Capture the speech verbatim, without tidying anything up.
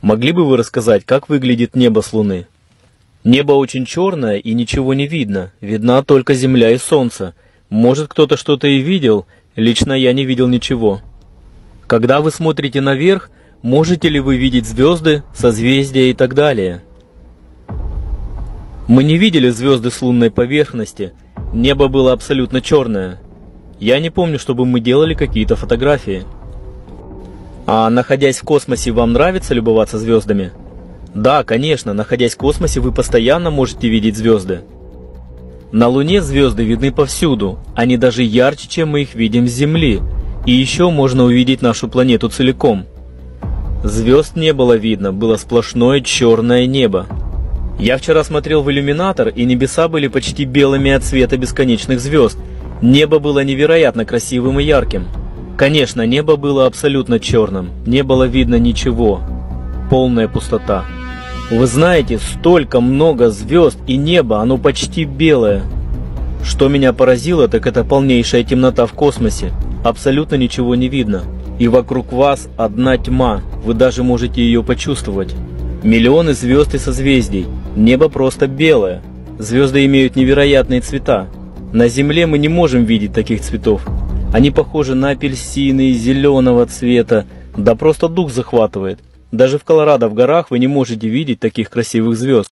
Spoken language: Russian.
Могли бы вы рассказать, как выглядит небо с Луны? Небо очень черное и ничего не видно, видна только Земля и Солнце. Может, кто-то что-то и видел, лично я не видел ничего. Когда вы смотрите наверх, можете ли вы видеть звезды, созвездия и так далее? Мы не видели звезды с лунной поверхности, небо было абсолютно черное. Я не помню, чтобы мы делали какие-то фотографии. А находясь в космосе, вам нравится любоваться звездами? Да, конечно, находясь в космосе, вы постоянно можете видеть звезды. На Луне звезды видны повсюду, они даже ярче, чем мы их видим с Земли. И еще можно увидеть нашу планету целиком. Звезд не было видно, было сплошное черное небо. Я вчера смотрел в иллюминатор, и небеса были почти белыми от света бесконечных звезд. Небо было невероятно красивым и ярким. Конечно, небо было абсолютно черным, не было видно ничего. Полная пустота. Вы знаете, столько много звезд, и небо, оно почти белое. Что меня поразило, так это полнейшая темнота в космосе. Абсолютно ничего не видно. И вокруг вас одна тьма, вы даже можете ее почувствовать. Миллионы звезд и созвездий. Небо просто белое. Звезды имеют невероятные цвета. На Земле мы не можем видеть таких цветов. Они похожи на апельсины зеленого цвета. Да просто дух захватывает. Даже в Колорадо в горах вы не можете видеть таких красивых звезд.